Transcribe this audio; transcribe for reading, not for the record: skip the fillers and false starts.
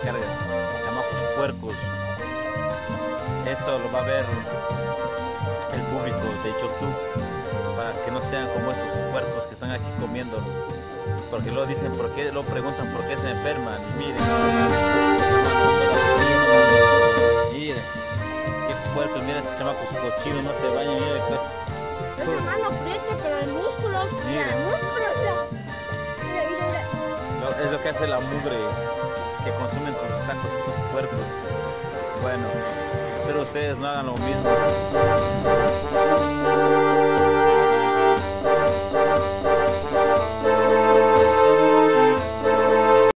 descarga. Chamacos puercos. Esto lo va a ver el público de YouTube para que no sean como estos puercos que están aquí comiendo. Porque luego dicen por qué, lo preguntan por qué se enferman. Y miren, miren, qué puercos, miren, chamacos cochinos, no se bañan, miren. Es la mano aprieta, pero el músculo, Mira. mira, músculos, mira. Es lo que hace la mugre que consumen con sus tacos estos puercos. Bueno, espero ustedes no hagan lo mismo.